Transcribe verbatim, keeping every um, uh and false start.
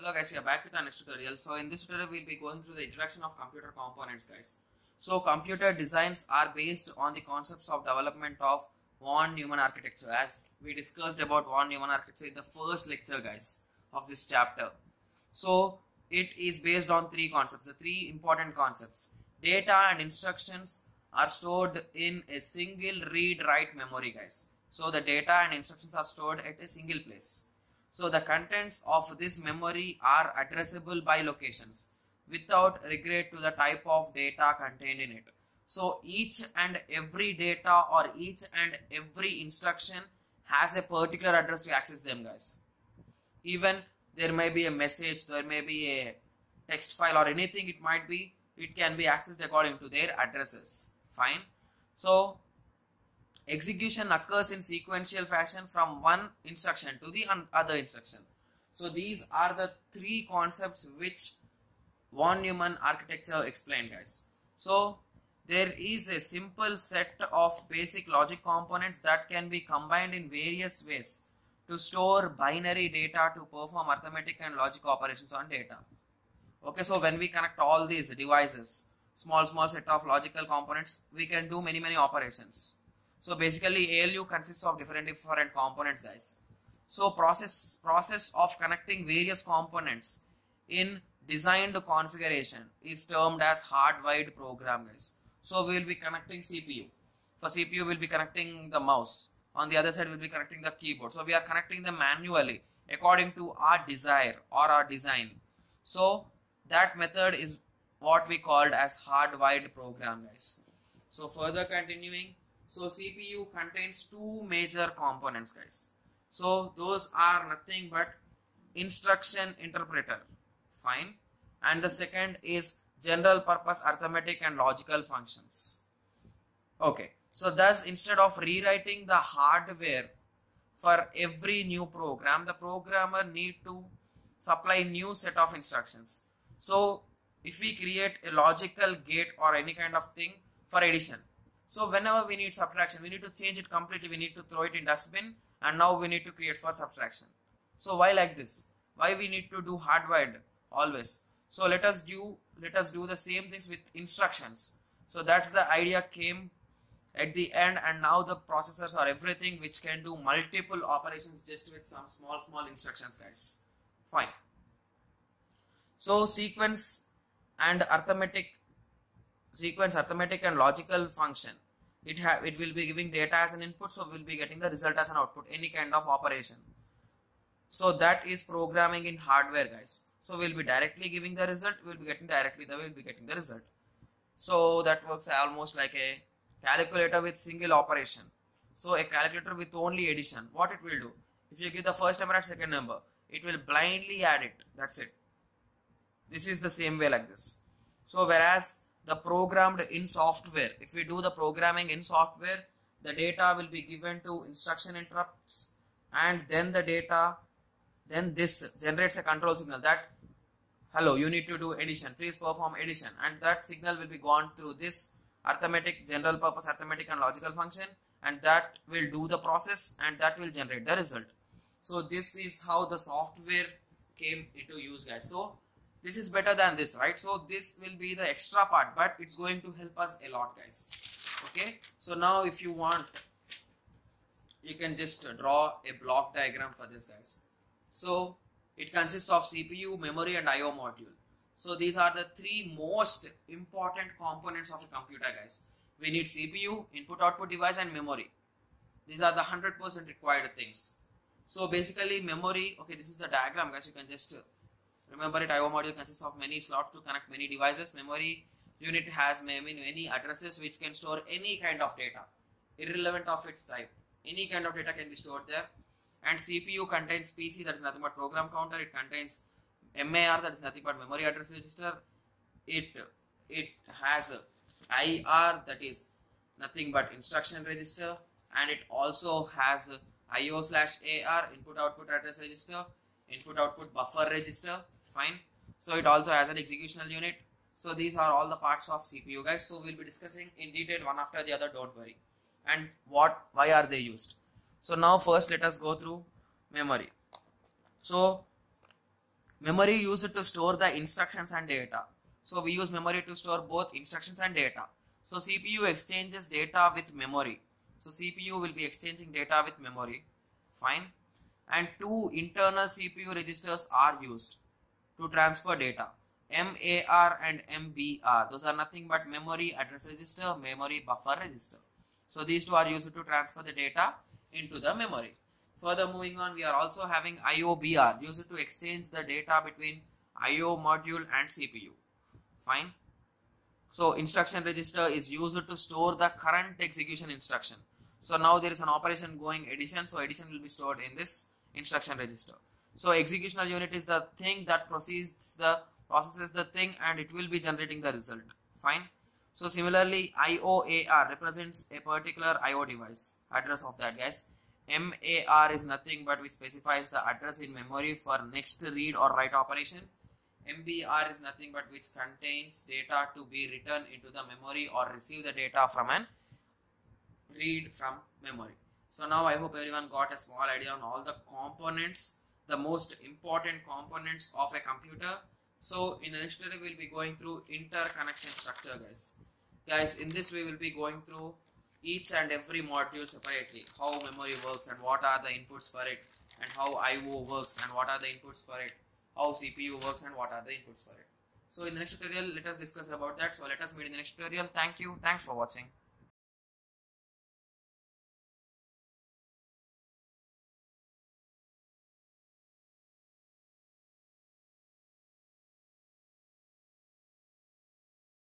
Hello guys, we are back with our next tutorial. So in this tutorial we'll be going through the introduction of computer components, guys. So computer designs are based on the concepts of development of von Neumann architecture, as we discussed about von Neumann architecture in the first lecture, guys, of this chapter. So it is based on three concepts, the three important concepts. Data and instructions are stored in a single read-write memory, guys. So the data and instructions are stored at a single place. So the contents of this memory are addressable by locations without regard to the type of data contained in it. So each and every data or each and every instruction has a particular address to access them, guys. Even there may be a message, there may be a text file or anything it might be, it can be accessed according to their addresses. Fine. So execution occurs in sequential fashion from one instruction to the other instruction. So these are the three concepts which von Neumann architecture explained, guys. So there is a simple set of basic logic components that can be combined in various ways to store binary data to perform arithmetic and logic operations on data. Okay, so when we connect all these devices, small small set of logical components, we can do many many operations. So basically A L U consists of different different components, guys. So process process of connecting various components in designed configuration is termed as hardwired program, guys. So we will be connecting C P U. For C P U we will be connecting the mouse. On the other side we will be connecting the keyboard. So we are connecting them manually according to our desire or our design. So that method is what we called as hardwired program, guys. So further continuing, so C P U contains two major components, guys. So those are nothing but instruction interpreter, fine, and the second is general purpose arithmetic and logical functions. Okay, so thus instead of rewriting the hardware for every new program, the programmer need to supply new set of instructions. So if we create a logical gate or any kind of thing for addition, so whenever we need subtraction, we need to change it completely, we need to throw it in dustbin, and now we need to create for subtraction. So why like this? Why we need to do hardwired always? So let us do let us do the same things with instructions. So that's the idea came at the end, and now the processors are everything which can do multiple operations just with some small small instructions, guys. Fine. So sequence and arithmetic sequence arithmetic and logical function, it have it will be giving data as an input, so we'll be getting the result as an output, any kind of operation. So that is programming in hardware, guys. So we'll be directly giving the result, we'll be getting directly the we'll be getting the result. So that works almost like a calculator with single operation. So a calculator with only addition, what it will do, if you give the first number and second number, it will blindly add it, that's it. This is the same way like this. So whereas the programmed in software, if we do the programming in software, the data will be given to instruction interrupts, and then the data, then this generates a control signal that hello, you need to do addition, please perform addition, and that signal will be gone through this arithmetic, general purpose arithmetic and logical function, and that will do the process and that will generate the result. So this is how the software came into use, guys. So this is better than this, right? So this will be the extra part, but it's going to help us a lot, guys. Okay, so now if you want, you can just draw a block diagram for this, guys. So it consists of C P U, memory and I O module. So these are the three most important components of a computer, guys. We need C P U, input output device and memory. These are the one hundred percent required things. So basically memory, okay, this is the diagram, guys. You can just remember it. I O module consists of many slots to connect many devices. Memory unit has many, many addresses which can store any kind of data, irrelevant of its type. Any kind of data can be stored there. And C P U contains P C, that is nothing but program counter. It contains M A R, that is nothing but memory address register. It, it has I R, that is nothing but instruction register. And it also has I O slash A R, input output address register, input output buffer register, fine. So it also has an executional unit. So these are all the parts of C P U, guys. So we'll be discussing in detail one after the other, don't worry. And what, why are they used? So now first let us go through memory. So Memory used to store the instructions and data. So we use memory to store both instructions and data. So C P U exchanges data with memory. So C P U will be exchanging data with memory. Fine. And two internal C P U registers are used to transfer data. M A R and M B R. Those are nothing but memory address register, memory buffer register. So these two are used to transfer the data into the memory. Further moving on, we are also having I O B R used to exchange the data between I O module and C P U. Fine. So instruction register is used to store the current execution instruction. So now there is an operation going addition. So addition will be stored in this instruction register. So executional unit is the thing that proceeds the processes the thing and it will be generating the result. Fine. So similarly, I O A R represents a particular I O device. Address of that, guys. M A R is nothing but which specifies the address in memory for next read or write operation. M B R is nothing but which contains data to be written into the memory or receive the data from an read from memory. So now I hope everyone got a small idea on all the components, the most important components of a computer. So in the next tutorial we will be going through interconnection structure, guys. Guys, in this we will be going through each and every module separately, how memory works and what are the inputs for it, and how I O works and what are the inputs for it, how C P U works and what are the inputs for it. So in the next tutorial let us discuss about that. So let us meet in the next tutorial. Thank you. Thanks for watching.